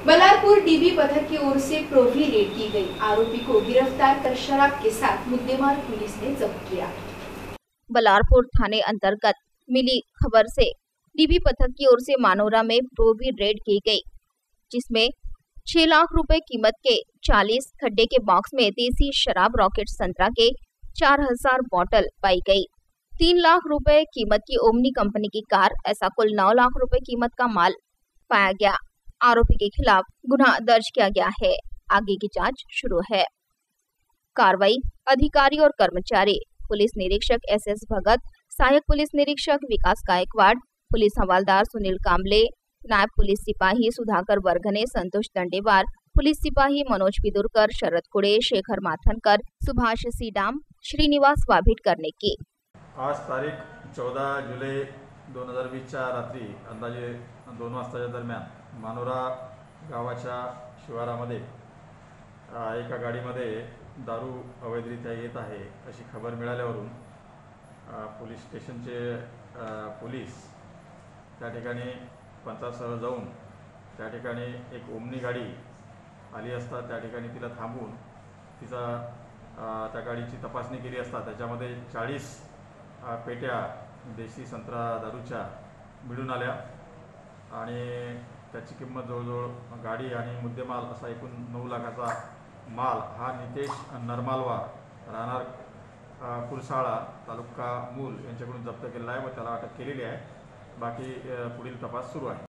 Ballarpur dB पथक की or say प्रोवी red की गई। आरोपी को गिरफ्तार कर शराब के साथ मुद्देमाल पुलिस ने जब्त किया। बलारपुर थाने अंतर्गत मिली खबर से डीबी पथक की ओर से मानोरा में प्रोवी रेड की गई, जिसमें 6 लाख रुपए कीमत के 40 खड्डे के बॉक्स में देसी शराब रॉकेट संतरा के 4000 बोतल पाई गई। 3 लाख रुपए कीमत की ओमनी कंपनी की कार, ऐसा कुल 9 लाख रुपए कीमत का माल पाया गया। आरोपी के खिलाफ गुनाह दर्ज किया गया है। आगे की जांच शुरू है। कार्रवाई अधिकारी और कर्मचारी पुलिस निरीक्षक एस भगत, सहायक पुलिस निरीक्षक विकास गायकवाड़, पुलिस हवलदार सुनील कांबले, नायब पुलिस सिपाही सुधाकर वर्घने, संतोष दंडेवार, पुलिस सिपाही मनोज पिदुरकर, शरद कुड़े, शेखर माथनकर, सुभाष सीडाम, श्रीनिवास वाभिट करने की। आज तारीख 14 जुलै 2020च्या रात्री अंदाजे 2 वाजताच्या दरम्यान मानोरा गावाच्या शिवारामध्ये एका गाडीमध्ये दारू अवैधरित्या येत आहे अशी खबर मिळाल्यावरून पोलीस स्टेशनचे पोलीस त्या ठिकाणी पंचासह जाऊन त्या ठिकाणी एक ओमनी गाडी आली असता त्या ठिकाणी तिला थांबवून तिचा त्या गाडीची तपासणी केली असता त्याच्यामध्ये 40 पेट्या देशी संत्रा दारूच्या मिळून आल्या आणि त्याची किंमत जवळजवळ गाडी आणि मुद्देमाल असा एकूण 9 लाखाचा माल हा नितेश नरमालवा राहणार कुलसाळा तालुका मूल यांच्याकडून जप्त केलेला आहे व त्याला अटक केलेली आहे। बाकी पुढील तपास सुरू आहे।